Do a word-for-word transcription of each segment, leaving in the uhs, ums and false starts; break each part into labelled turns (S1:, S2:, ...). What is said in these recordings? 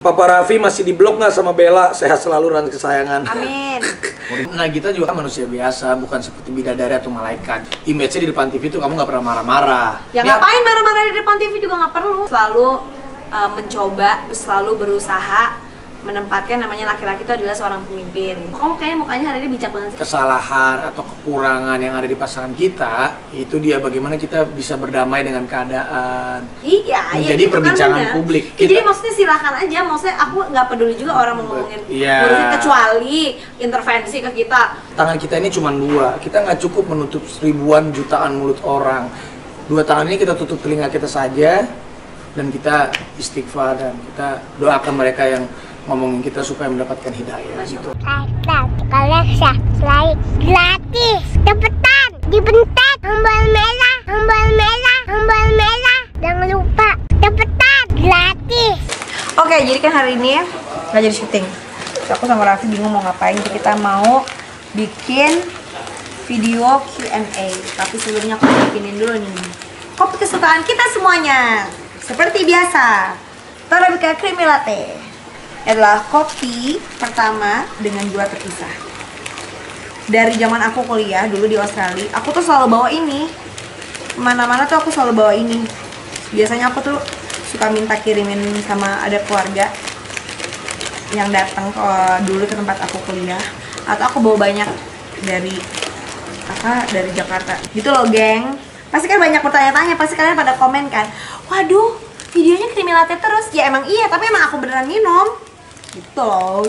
S1: Papa Raffi masih di blok nggak sama Bella? Sehat selalu dan kesayangan.
S2: Amin.
S1: Nah kita juga kan manusia biasa, bukan seperti bidadari atau malaikat. Image-nya di depan T V tuh kamu nggak pernah marah-marah.
S2: Ya, ya ngapain marah-marah di depan T V juga nggak perlu. Selalu uh, mencoba, selalu berusaha menempatkan namanya laki-laki itu adalah seorang pemimpin. Kamu kayaknya mukanya hari ini bijak banget sih.
S1: Kesalahan atau kekurangan yang ada di pasangan kita, itu dia bagaimana kita bisa berdamai dengan keadaan.
S2: Iya,
S1: menjadi
S2: ya,
S1: perbincangan
S2: kan
S1: publik.
S2: Ya, jadi maksudnya silakan aja, maksudnya aku nggak peduli juga orang mau ngomongin
S1: yeah.
S2: ngurusin, kecuali intervensi ke kita.
S1: Tangan kita ini cuma dua, kita nggak cukup menutup ribuan jutaan mulut orang. Dua tangan ini kita tutup telinga kita saja, dan kita istighfar dan kita doakan mereka yang ngomongin kita supaya mendapatkan hidayah gitu.
S3: Subscribe, kalian subscribe gratis, cepetan, dibentak tombol merah, tombol merah, tombol merah, jangan lupa, cepetan, gratis.
S2: Oke, jadi kan hari ini nggak jadi syuting. So, aku sama Raffi bingung mau ngapain. Jadi kita mau bikin video Q and A. Tapi sebelumnya aku bikinin dulu nih kopi kesukaan kita semuanya. Seperti biasa, Torabika Creamy Latte adalah kopi pertama dengan gula terpisah. Dari zaman aku kuliah dulu di Australia, aku tuh selalu bawa ini. Kemana-mana tuh aku selalu bawa ini. Biasanya aku tuh suka minta kirimin sama ada keluarga yang datang ke dulu ke tempat aku kuliah, atau aku bawa banyak dari apa dari Jakarta. Gitu loh, geng. Pasti kan banyak pertanyaan-tanya, pasti kalian pada komen kan, waduh, videonya creamy latte terus. Ya emang iya, tapi emang aku beneran minum. Gitu loh.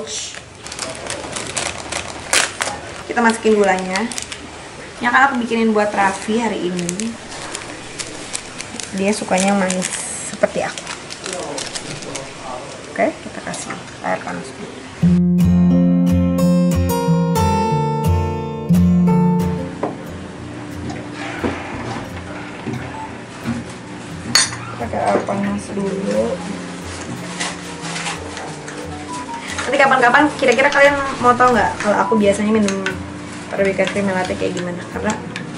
S2: Kita masukin gulanya. Yang kan aku bikinin buat Raffi hari ini. Dia sukanya yang manis seperti aku. Oke, kita kasih air panas. Pakai air panas dulu. Nanti kapan-kapan kira-kira kalian mau tau nggak kalau aku biasanya minum Torabika Creamy Latte kayak gimana? Karena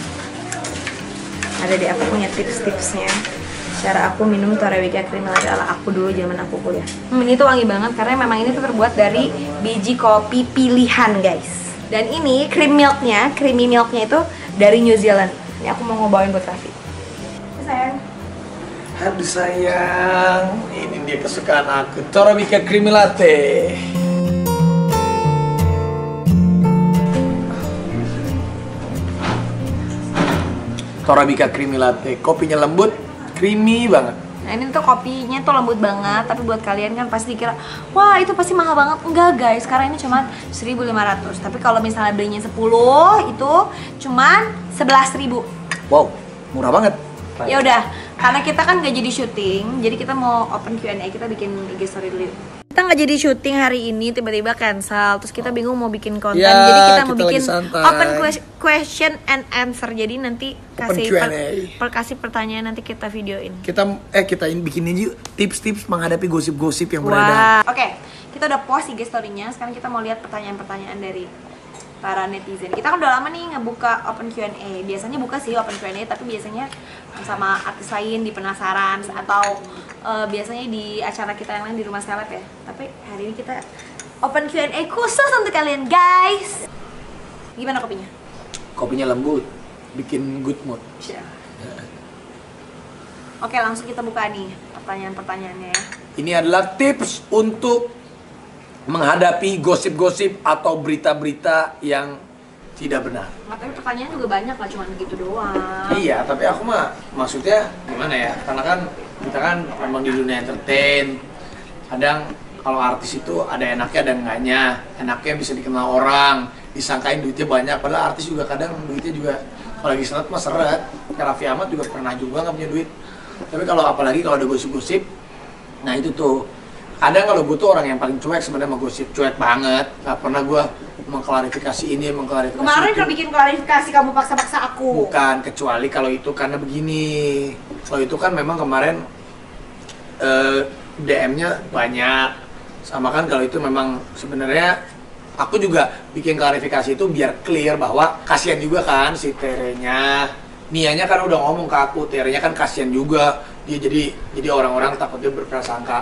S2: ada di aku punya tips-tipsnya cara aku minum Torabika Creamy Latte ala aku dulu zaman aku kuliah. Hmm, ini tuh wangi banget karena memang ini tuh terbuat dari biji kopi pilihan, guys. Dan ini cream milknya, creamy milknya itu dari New Zealand. Ini aku mau ngobain buat Raffi. Sayang.
S1: Aduh sayang, ini dia kesukaan aku, Torabika Creamy Latte. Torabika Creamy Latte, kopinya lembut, creamy banget.
S2: Nah ini tuh kopinya tuh lembut banget, tapi buat kalian kan pasti dikira, wah itu pasti mahal banget. Enggak guys, sekarang ini cuma seribu lima ratus. Tapi kalau misalnya belinya sepuluh itu cuma sebelas ribu.
S1: Wow, murah banget.
S2: Ya udah, karena kita kan nggak jadi syuting, jadi kita mau open Q and A, kita bikin I G story dulu. Kita nggak jadi syuting hari ini, tiba-tiba cancel, terus kita bingung mau bikin konten,
S1: ya,
S2: jadi kita mau
S1: kita
S2: bikin open question and answer. Jadi nanti kasih per, per, kasih pertanyaan, nanti kita videoin.
S1: Kita eh kita bikin aja tips-tips menghadapi gosip-gosip yang
S2: wow.
S1: beredar.
S2: Oke, okay, kita udah post I G story-nya. Sekarang kita mau lihat pertanyaan-pertanyaan dari para netizen. Kita kan udah lama nih ngebuka open Q and A. Biasanya buka sih open Q and A, tapi biasanya sama artis lain di Penasaran atau uh, biasanya di acara kita yang lain di Rumah Seleb ya. Tapi hari ini kita open Q and A khusus untuk kalian, guys. Gimana kopinya?
S1: Kopinya lembut, bikin good mood.
S2: Yeah. Oke, langsung kita buka nih pertanyaan-pertanyaannya ya.
S1: Ini adalah tips untuk menghadapi gosip-gosip atau berita-berita yang tidak benar.
S2: Nah, tapi pertanyaan juga banyak lah, cuma gitu doang.
S1: Iya, tapi aku mah maksudnya gimana ya? Karena kan kita kan memang di dunia entertain. Kadang kalau artis itu ada enaknya ada enggaknya. Enaknya bisa dikenal orang, disangkain duitnya banyak. Padahal artis juga kadang duitnya juga kalau lagi seret mah seret. Kayak Raffi Ahmad juga pernah juga nggak punya duit. Tapi kalau apalagi kalau ada gosip-gosip, nah itu tuh. Kadang kalau gue tuh orang yang paling cuek sebenarnya sama gosip, cuek banget. Gak pernah gue mengklarifikasi ini, mengklarifikasi
S2: Kemarin
S1: itu.
S2: kalau bikin klarifikasi kamu paksa-paksa aku.
S1: Bukan, kecuali kalau itu karena begini. Kalau itu kan memang kemarin uh, D M-nya banyak. Sama kan kalau itu memang sebenarnya aku juga bikin klarifikasi itu biar clear bahwa kasihan juga kan si Terenya. Nianya kan udah ngomong ke aku, Terenya kan kasihan juga. Dia jadi jadi orang-orang takutnya berprasangka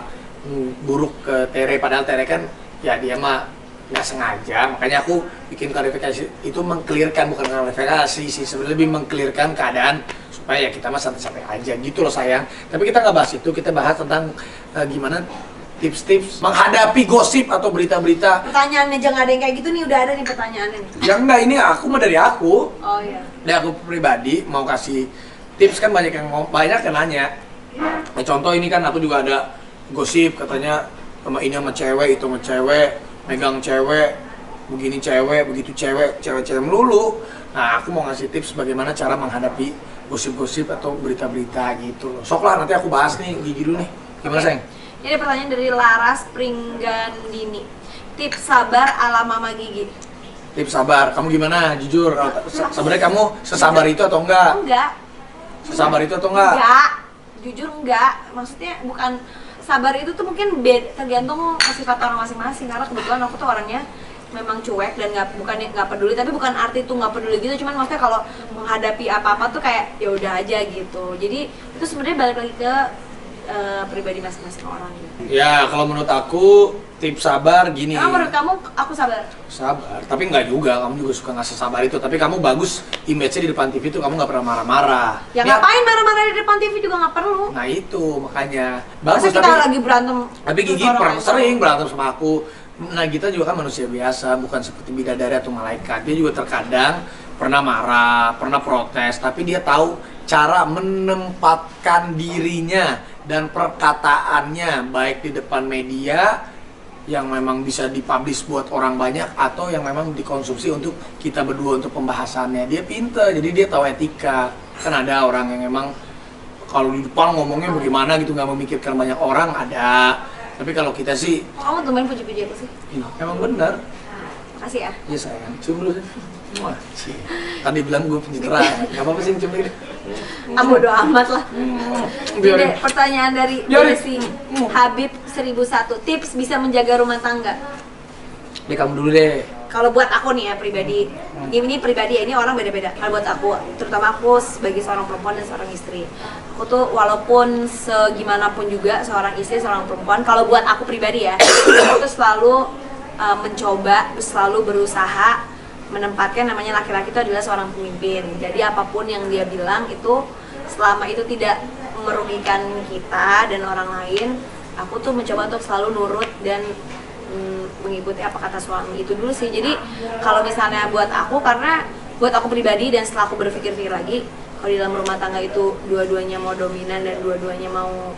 S1: buruk ke Tere, padahal Tere kan ya dia mah nggak sengaja, makanya aku bikin klarifikasi itu mengklirkan, bukan klarifikasi sih, sebenarnya lebih mengklirkan keadaan supaya ya kita mah santai-santai aja gitu loh sayang. Tapi kita nggak bahas itu, kita bahas tentang uh, gimana tips-tips menghadapi gosip atau berita-berita.
S2: Pertanyaannya jangan ada yang kayak gitu nih, udah ada nih pertanyaannya nih.
S1: Ya enggak, ini aku mah dari aku.
S2: Oh iya.
S1: Dari aku pribadi mau kasih tips, kan banyak yang mau, banyak yang nanya. Nah, contoh ini kan aku juga ada gosip katanya sama ini sama cewek, itu sama cewek, megang cewek, begini cewek, begitu cewek, cewek-cewek melulu. Nah, aku mau ngasih tips bagaimana cara menghadapi gosip-gosip atau berita-berita gitu loh. Sok lah, nanti aku bahas nih, gigi dulu nih. Gimana, sayang?
S2: Ini ada pertanyaan dari Laras Pringgandini. Tips sabar ala Mama Gigi.
S1: Tips sabar, kamu gimana? Jujur, sebenarnya kamu sesabar itu atau enggak?
S2: Enggak.
S1: Sesabar itu atau enggak?
S2: Enggak. Jujur enggak. Maksudnya bukan sabar itu tuh mungkin bed, tergantung sifat orang masing-masing. Karena kebetulan aku tuh orangnya memang cuek dan nggak bukan nggak peduli, tapi bukan arti tuh nggak peduli gitu. Cuman maksudnya kalau menghadapi apa-apa tuh kayak ya udah aja gitu. Jadi itu sebenarnya balik lagi ke Uh, pribadi masing-masing orang gitu.
S1: Ya, kalau menurut aku tips sabar gini.
S2: Emang menurut kamu aku sabar?
S1: Sabar, tapi nggak juga, kamu juga suka ngasih sabar itu. Tapi kamu bagus image-nya di depan T V tuh, kamu nggak pernah marah-marah.
S2: Ya,
S1: ya
S2: ngapain marah-marah di depan T V juga nggak perlu.
S1: Nah itu, makanya
S2: bagus. Masa kita
S1: tapi,
S2: lagi berantem.
S1: Tapi Gigi pernah sering berantem sama aku. Nah kita juga kan manusia biasa, bukan seperti bidadari atau malaikat. Dia juga terkadang pernah marah, pernah protes, tapi dia tahu cara menempatkan dirinya dan perkataannya baik di depan media yang memang bisa dipublish buat orang banyak atau yang memang dikonsumsi untuk kita berdua untuk pembahasannya. Dia pintar, jadi dia tahu etika. Kan ada orang yang memang kalau di depan ngomongnya bagaimana gitu, nggak memikirkan banyak orang, ada. Tapi kalau kita sih,
S2: kamu temen puji-puji aku sih.
S1: Emang benar.
S2: Makasih ya.
S1: Iya sayang, cium dulu sih. Wah, sih. Tadi bilang gue pencitraan, nggak apa-apa sih cium dulu.
S2: Ah, bodo amat lah.
S1: Biarin.
S2: Jadi, pertanyaan dari Desi Habib seribu satu, tips bisa menjaga rumah tangga.
S1: Deh kamu dulu deh.
S2: Kalau buat aku nih ya pribadi, ini pribadi ya, ini orang beda-beda. Kalau buat aku, terutama aku sebagai seorang perempuan dan seorang istri, aku tuh walaupun segimanapun juga seorang istri, seorang perempuan, kalau buat aku pribadi ya, aku tuh selalu uh, mencoba, selalu berusaha menempatkan namanya laki-laki itu adalah seorang pemimpin. Jadi apapun yang dia bilang itu selama itu tidak merugikan kita dan orang lain, aku tuh mencoba untuk selalu nurut dan mm, mengikuti apa kata suami. Itu dulu sih. Jadi kalau misalnya buat aku, karena buat aku pribadi dan setelah aku berpikir-pikir lagi, kalau di dalam rumah tangga itu dua-duanya mau dominan dan dua-duanya mau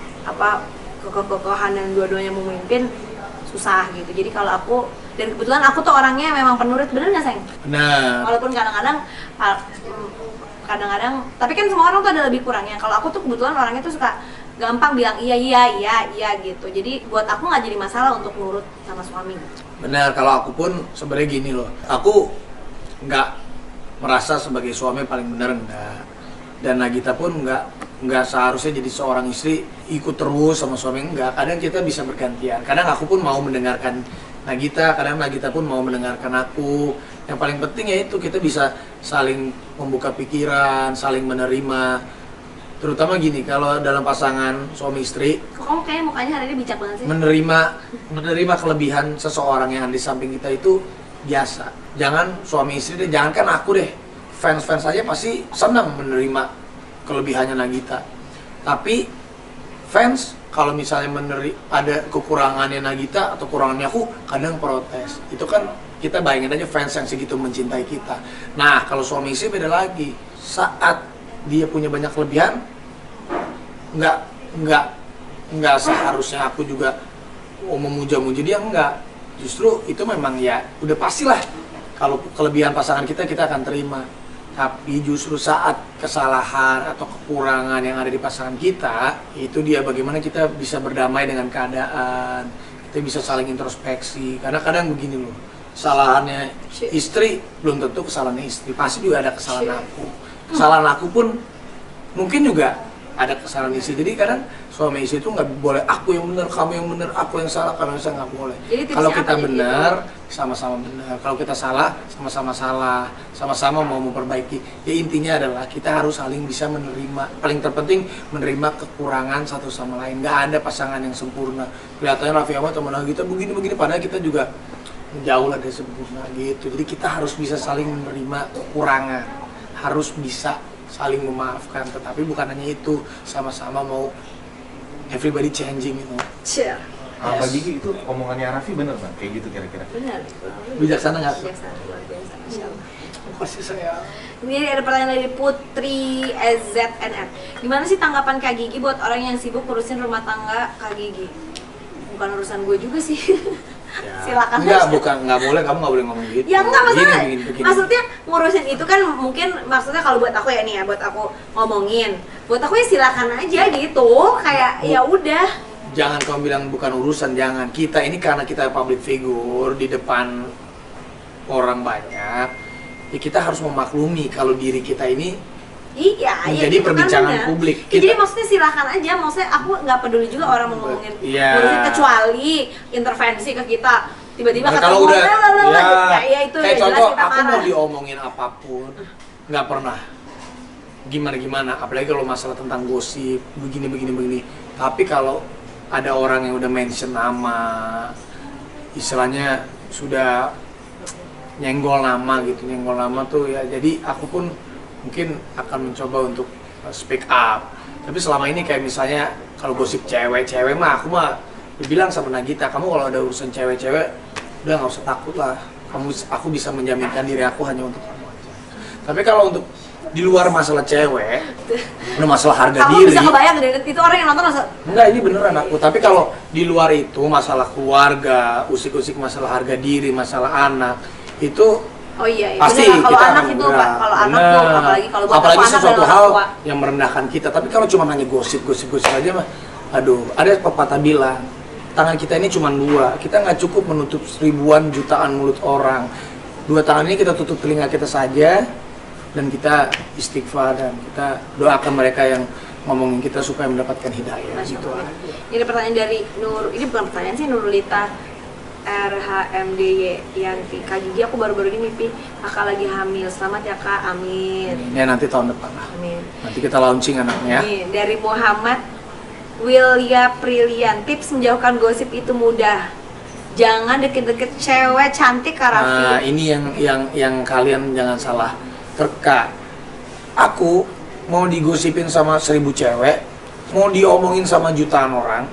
S2: apa kekokohan dan dua-duanya mau memimpin, susah gitu. Jadi kalau aku, dan kebetulan aku tuh orangnya memang penurut, bener nggak sayang?
S1: Benar.
S2: Walaupun kadang-kadang kadang-kadang, tapi kan semua orang tuh ada lebih kurangnya. Kalau aku tuh kebetulan orangnya tuh suka gampang bilang iya iya iya iya gitu. Jadi buat aku nggak jadi masalah untuk nurut sama suami.
S1: Benar, kalau aku pun sebenarnya gini loh, aku nggak merasa sebagai suami paling benar, enggak. Dan Nagita pun nggak nggak seharusnya jadi seorang istri ikut terus sama suami, enggak. Kadang kita bisa bergantian. Kadang aku pun mau mendengarkan Nagita, kadang Nagita pun mau mendengarkan aku. Yang paling penting ya itu, kita bisa saling membuka pikiran, saling menerima. Terutama gini, kalau dalam pasangan suami istri,
S2: kok kamu kayaknya mukanya hari ini bijak banget sih?
S1: Menerima menerima kelebihan seseorang yang ada di samping kita itu biasa. Jangan suami istri deh, jangan kan aku deh. Fans-fans aja pasti senang menerima kelebihannya Nagita. Tapi fans kalau misalnya meneri, ada kekurangannya Nagita atau kekurangannya aku, kadang protes. Itu kan kita bayangin aja fans yang segitu mencintai kita. Nah, kalau suami istri beda lagi. Saat dia punya banyak kelebihan, nggak nggak nggak seharusnya aku juga oh, memuja-muji dia, enggak. Justru itu memang ya udah pastilah. Kalau kelebihan pasangan kita, kita akan terima. Tapi justru saat kesalahan atau kekurangan yang ada di pasangan kita, itu dia bagaimana kita bisa berdamai dengan keadaan, kita bisa saling introspeksi. Karena kadang begini loh, kesalahannya istri belum tentu kesalahannya istri, pasti juga ada kesalahan aku. Kesalahan aku pun mungkin juga ada kesalahan istri. Jadi kadang suami istri itu nggak boleh aku yang benar, kamu yang benar, aku yang salah, karena saya nggak boleh. Kalau kita benar, sama-sama benar. Kalau kita salah, sama-sama salah, sama-sama mau memperbaiki. Ya intinya adalah kita harus saling bisa menerima. Paling terpenting menerima kekurangan satu sama lain. Nggak ada pasangan yang sempurna. Kelihatannya Raffi Ahmad teman kita begini-begini, padahal kita juga jauh lah dari sempurna gitu. Jadi kita harus bisa saling menerima kekurangan, harus bisa saling memaafkan. Tetapi bukan hanya itu, sama-sama mau everybody changing itu.
S2: Chill.
S4: Ah, Pak Gigi itu omongannya Raffi bener Bang? Kayak gitu kira-kira?
S2: Benar.
S1: Bijaksana nggak?
S2: Bijaksana, luar biasa. Insya Allah.
S1: Makasih sayang.
S2: Ini ada pertanyaan dari Putri S Z N R. Gimana sih tanggapan Kak Gigi buat orang yang sibuk ngurusin rumah tangga Kak Gigi? Bukan urusan gue juga sih.
S1: Ya.
S2: Silakan.
S1: Enggak, bukan, nggak boleh, kamu nggak boleh ngomong gitu.
S2: Ya enggak masalah.
S1: Begini, begini, begini.
S2: Maksudnya ngurusin itu kan mungkin maksudnya kalau buat aku ya nih ya, buat aku ngomongin. Buat aku ya silakan aja gitu. Kayak ya udah.
S1: Jangan kamu bilang bukan urusan, jangan. Kita ini karena kita public figure di depan orang banyak, ya kita harus memaklumi kalau diri kita ini
S2: Iya,
S1: menjadi
S2: ya gitu
S1: perbincangan
S2: kan
S1: publik.
S2: Ya,
S1: Kita,
S2: jadi maksudnya silakan aja, maksudnya aku nggak peduli juga orang mau ngomongin
S1: Iya.
S2: ngurusin, kecuali intervensi ke kita tiba-tiba
S1: nah,
S2: kata
S1: kalau udah,
S2: ya,
S1: ya,
S2: ya itu
S1: kayak
S2: ya
S1: contoh,
S2: jelas kita
S1: aku
S2: marah.
S1: mau diomongin apapun, nggak pernah gimana-gimana, apalagi kalau masalah tentang gosip, begini-begini-begini. Tapi kalau ada orang yang udah mention nama, istilahnya sudah nyenggol nama gitu, nyenggol nama tuh ya, jadi aku pun mungkin akan mencoba untuk speak up. Tapi selama ini kayak misalnya kalau gosip cewek-cewek mah aku mah dibilang sama Nagita, kamu kalau ada urusan cewek-cewek udah nggak usah takut lah, kamu aku bisa menjaminkan diri aku hanya untuk kamu aja. Tapi kalau untuk di luar masalah cewek, udah masalah harga
S2: kamu
S1: diri.
S2: Kamu bisa kebayang deh, itu orang yang nonton masa
S1: enggak, ini beneran aku. Tapi kalau di luar itu masalah keluarga, usik-usik masalah harga diri, masalah anak, itu
S2: oh iya, iya.
S1: pasti
S2: Bener, kalau
S1: kita
S2: anak
S1: akan
S2: itu
S1: berat.
S2: Pak, kalau anak tuh apalagi kalau buat
S1: apalagi
S2: aku anak
S1: sesuatu
S2: adalah
S1: hal
S2: orang tua.
S1: yang merendahkan kita. Tapi kalau cuma hanya gosip-gosip-gosip aja mah, aduh, ada pepatah bilang, tangan kita ini cuma dua, kita nggak cukup menutup ribuan jutaan mulut orang. Dua tangan ini kita tutup telinga kita saja, dan kita istighfar dan kita doakan mereka yang ngomongin kita supaya mendapatkan hidayah. Gitu.
S2: Ini ada pertanyaan dari Nur, ini bukan pertanyaan sih, Nurulita R H M D Y Yanti. Kak Gigi, aku baru-baru ini mimpi kakak lagi hamil. Selamat ya Kak, amin.
S1: Ya nanti tahun depan lah.
S2: Amin.
S1: Nanti kita launching anaknya.
S2: Nih, dari Muhammad Wilya Prilian, tips menjauhkan gosip itu mudah. Jangan deket-deket cewek cantik Kak Raffi.
S1: Nah, ini yang yang yang kalian jangan salah terka. Aku mau digosipin sama seribu cewek, mau diomongin sama jutaan orang,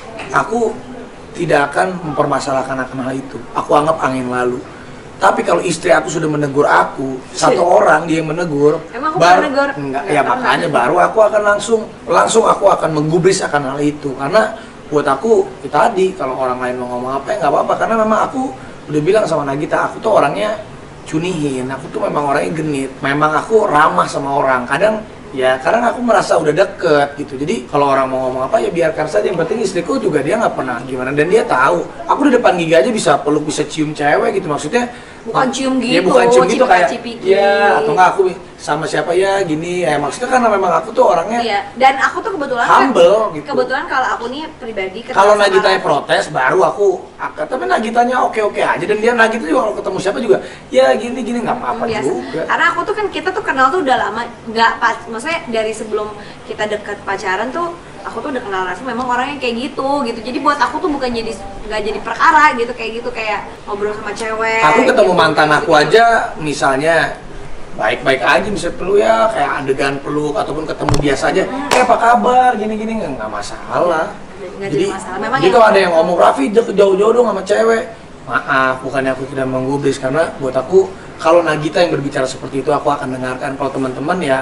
S1: aku tidak akan mempermasalahkan akan hal itu. Aku anggap angin lalu. Tapi kalau istri aku sudah menegur aku, satu orang dia yang menegur,
S2: Emang aku
S1: baru
S2: menegur?
S1: enggak,
S2: Enggak
S1: ya
S2: pernah.
S1: makanya baru aku akan langsung langsung aku akan menggubris akan hal itu. Karena buat aku ya tadi kalau orang lain mau ngomong apa ya nggak apa-apa, karena memang aku udah bilang sama Nagita, aku tuh orangnya cunihin, aku tuh memang orangnya genit, memang aku ramah sama orang. Kadang ya karena aku merasa udah deket gitu, jadi kalau orang mau ngomong apa ya biarkan saja, yang penting istriku juga dia nggak pernah gimana, dan dia tahu aku di depan Gigi aja bisa peluk, bisa cium cewek gitu, maksudnya
S2: Bukan cium
S1: ya
S2: gitu,
S1: bukan cium gitu kayak
S2: cipika-cipiki.
S1: ya, atau nggak aku sama siapa ya gini ya, maksudnya karena memang aku tuh orangnya
S2: Iya, dan aku tuh kebetulan
S1: humble
S2: kan,
S1: gitu.
S2: kebetulan kalau aku nih pribadi kenal
S1: Kalau
S2: sama
S1: Nagitanya
S2: Raffi.
S1: protes baru aku akan, tapi Nagitanya oke-oke aja, dan dia Nagita juga kalau ketemu siapa juga ya gini-gini nggak apa-apa
S2: Biasa.
S1: juga.
S2: Karena aku tuh kan kita tuh kenal tuh udah lama, nggak pas, maksudnya dari sebelum kita dekat pacaran tuh aku tuh udah kenal Raffi, memang orangnya kayak gitu gitu. Jadi buat aku tuh bukan jadi nggak jadi perkara gitu kayak gitu, kayak ngobrol sama cewek.
S1: Aku ketemu
S2: gitu,
S1: mantan aku
S2: gitu.
S1: aja misalnya baik-baik aja, bisa peluk ya kayak adegan peluk, ataupun ketemu biasa aja, eh apa kabar gini-gini nggak masalah.
S2: Nggak jadi masalah. Memang
S1: jadi
S2: yang-
S1: kalau ada yang ngomong Raffi jauh-jauh dong sama cewek, maaf, bukannya aku tidak menggubris, karena buat aku kalau Nagita yang berbicara seperti itu aku akan dengarkan. Kalau teman-teman ya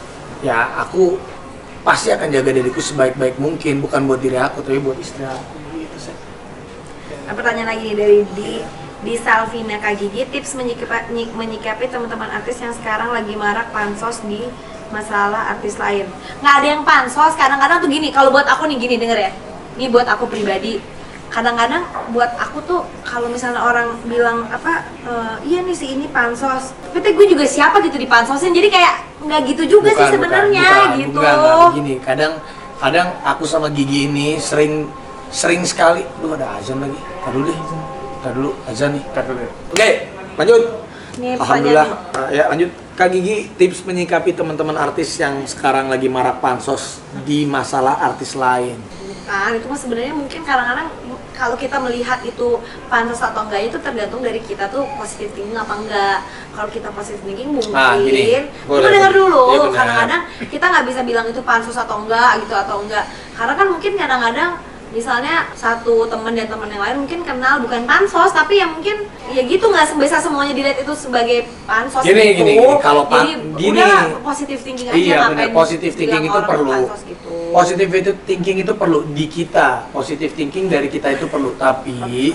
S1: ya aku pasti akan jaga diriku sebaik-baik mungkin, bukan buat diri aku tapi buat istri aku gitu sih.
S2: Nah, pertanyaan lagi nih dari di di Salvina, Kak Gigi, tips menyikapi, menyikapi teman-teman artis yang sekarang lagi marak pansos di masalah artis lain. Nggak ada yang pansos, kadang-kadang tuh gini, kalau buat aku nih gini, denger ya, ini buat aku pribadi, kadang-kadang buat aku tuh kalau misalnya orang bilang apa e, iya nih si ini pansos, tapi tuh gue juga siapa gitu dipansosin, jadi kayak nggak gitu juga sih sebenarnya gitu.
S1: Bukan, bukan, begini, kadang kadang aku sama Gigi ini sering sering sekali. Duh, ada azan lagi. Tar dulu deh. Tar dulu azan nih. Tar dulu. Oke, lanjut.
S2: Ini
S1: Alhamdulillah. Uh, ya lanjut. Kak Gigi, tips menyikapi teman-teman artis yang sekarang lagi marak pansos di masalah artis lain.
S2: Kan itu mah sebenarnya mungkin kadang-kadang kalau kita melihat itu pantas atau enggak itu tergantung dari kita tuh positif thinking apa enggak. Kalau kita positif thinking mungkin
S1: ah, gini,
S2: kita dengar dulu.
S1: Ya,
S2: kadang-kadang kita nggak bisa bilang itu pansus atau enggak gitu atau enggak. Karena kan mungkin kadang-kadang misalnya satu teman dan teman yang lain mungkin kenal bukan pansos tapi ya mungkin ya gitu nggak bisa semuanya dilihat itu sebagai pansos
S1: gini,
S2: gitu.
S1: Gini, gini, kalau
S2: jadi
S1: gini,
S2: udah positif thinking aja.
S1: Iya benar, positif thinking itu perlu.
S2: Gitu.
S1: Positif itu thinking itu perlu di kita. Positif thinking dari kita itu perlu. Tapi,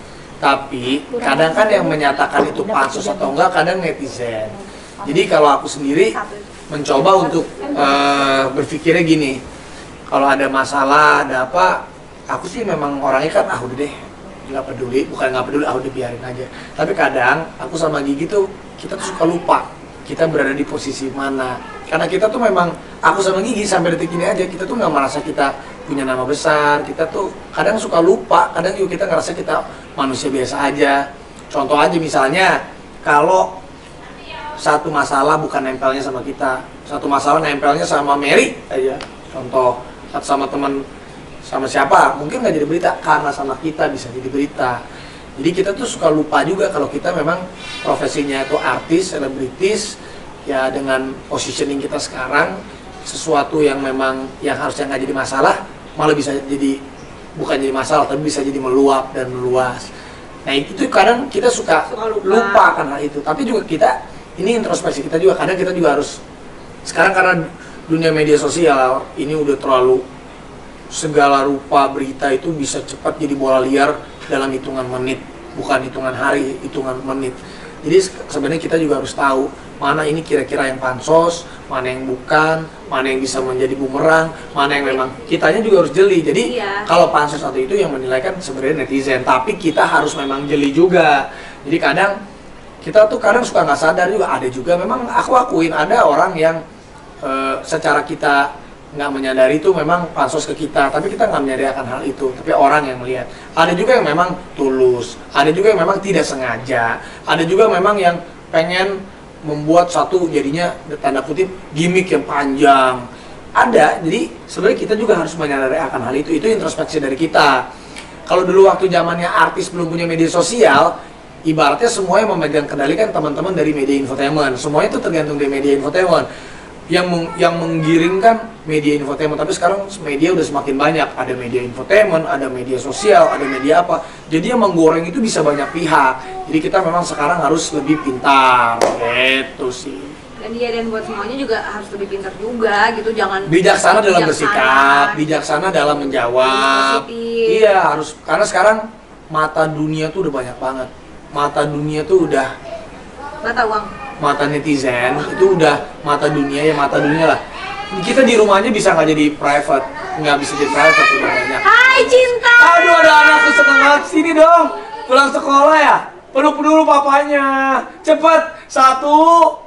S1: tapi kadang kan yang menyatakan itu pansos atau enggak kadang netizen. Jadi kalau aku sendiri mencoba untuk uh, berpikirnya gini. Kalau ada masalah, ada apa? Aku sih memang orangnya kan ah udah deh nggak peduli, bukan nggak peduli, ah udah biarin aja. Tapi kadang aku sama Gigi tuh kita tuh suka lupa kita berada di posisi mana. Karena kita tuh memang, aku sama Gigi sampai detik ini aja kita tuh nggak merasa kita punya nama besar. Kita tuh kadang suka lupa, kadang juga kita ngerasa kita manusia biasa aja. Contoh aja misalnya kalau satu masalah bukan nempelnya sama kita, satu masalah nempelnya sama Mary aja. Contoh sama teman sama siapa mungkin nggak jadi berita, karena sama kita bisa jadi berita. Jadi kita tuh suka lupa juga kalau kita memang profesinya itu artis, selebritis, ya dengan positioning kita sekarang sesuatu yang memang yang harusnya nggak jadi masalah malah bisa jadi bukan jadi masalah tapi bisa jadi meluap dan meluas. Nah itu kadang kita suka, suka lupa. lupa kan hal itu. Tapi juga kita ini introspeksi kita juga, kadang kita juga harus sekarang karena dunia media sosial ini udah terlalu segala rupa berita itu bisa cepat jadi bola liar dalam hitungan menit, bukan hitungan hari, hitungan menit. Jadi sebenarnya kita juga harus tahu mana ini kira-kira yang pansos, mana yang bukan, mana yang bisa menjadi bumerang, mana yang memang kitanya juga harus jeli. Jadi iya. Kalau pansos atau itu yang menilai kan sebenarnya netizen, tapi kita harus memang jeli juga. Jadi kadang kita tuh kadang suka nggak sadar juga, ada juga memang aku akuin ada orang yang e, secara kita nggak menyadari itu memang pansos ke kita, tapi kita nggak menyadari akan hal itu, tapi orang yang melihat. Ada juga yang memang tulus, ada juga yang memang tidak sengaja, ada juga memang yang pengen membuat satu jadinya tanda kutip gimmick yang panjang. Ada, jadi sebenarnya kita juga harus menyadari akan hal itu, itu introspeksi dari kita. Kalau dulu waktu zamannya artis belum punya media sosial, ibaratnya semuanya memegang kendali kan teman-teman dari media infotainment, semuanya itu tergantung dari media infotainment. Yang meng, yang menggiringkan media infotainment, tapi sekarang media udah semakin banyak, ada media infotainment, ada media sosial, ada media apa, jadi yang menggoreng itu bisa banyak pihak. Jadi kita memang sekarang harus lebih pintar, gitu sih.
S2: Dan dia dan buat semuanya juga harus lebih pintar juga, gitu, jangan
S1: bijaksana dalam bijaksana. bersikap, bijaksana dalam menjawab. Iya harus, karena sekarang mata dunia tuh udah banyak banget, mata dunia tuh udah
S2: mata uang.
S1: Mata netizen itu udah mata dunia ya mata dunia lah. Kita di rumahnya bisa nggak jadi private, nggak bisa jadi private udah banyak.
S2: Hai cinta.
S1: Aduh ada anakku seneng banget, sini dong. Pulang sekolah ya, peluk dulu papanya. Cepet satu.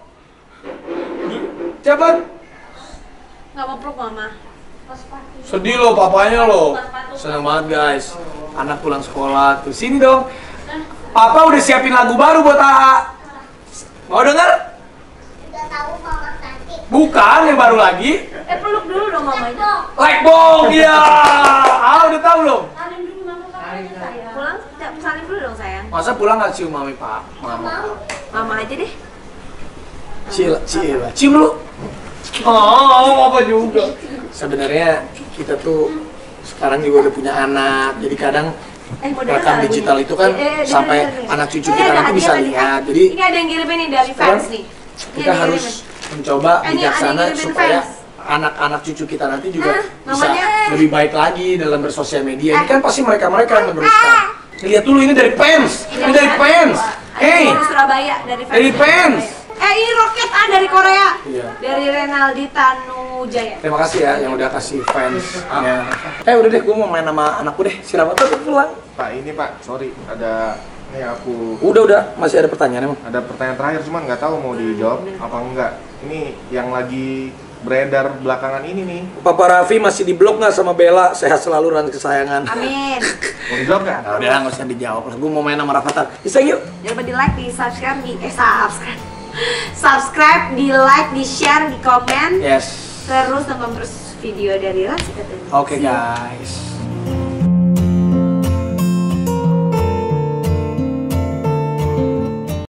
S1: Cepet.
S2: Nggak mau peluk mama.
S1: Sedih loh papanya loh. Seneng banget guys. Anak pulang sekolah tuh, sini dong. Papa udah siapin lagu baru buat A A. Mau denger?
S3: Udah tahu mama nanti.
S1: Bukan, yang baru lagi.
S2: Eh peluk dulu dong mama itu.
S1: Like bong, iya. Ah udah tahu belum?
S2: Salim dulu mama sayang. Pulang, salim dulu dong sayang.
S1: Masa pulang nggak cium mami pak? Mama.
S2: Mama aja deh.
S1: Cila, cila, cium dulu. Oh, apa juga? Sebenarnya kita tuh sekarang juga udah punya anak, jadi kadang Eh, rekam digital itu kan eh, eh, sampai denger, denger. anak cucu kita eh, nanti bisa lihat. Jadi
S2: ini ada yang ngirimin nih dari fans nih.
S1: Kita harus mencoba eh, bijaksana supaya anak-anak cucu kita nanti juga ah, bisa namanya? lebih baik lagi dalam bersosial media. Ini kan pasti mereka-mereka yang meneruskan. Lihat dulu ini dari fans, ini dari fans. Hey,
S2: dari Surabaya, dari fans.
S1: Dari fans.
S2: Eh ini roket ah dari Korea.
S1: Iya. Dari
S2: Renaldi Tanujaya.
S1: Terima kasih ya yang udah kasih fans. Ya. Eh udah deh, gue mau main sama anakku deh. Silakan tuh pulang.
S4: Pak ini Pak, sorry ada ini aku.
S1: Udah udah, masih ada pertanyaan emang?
S4: Ada pertanyaan terakhir cuman nggak tahu mau dijawab apa enggak. Ini yang lagi beredar belakangan ini nih.
S1: Papa Raffi masih di blok nggak sama Bella? Sehat selalu dan kesayangan.
S2: Amin.
S4: Mau dijawab nggak?
S1: Nah, udah nggak usah dijawab lah. Gue mau main sama Rafathar. Bisa yuk.
S2: Jangan lupa di like, di subscribe, di eh subscribe, subscribe, di like, di share, di komen.
S1: Yes.
S2: Terus nonton terus video dari Raffi katanya.
S1: Oke guys.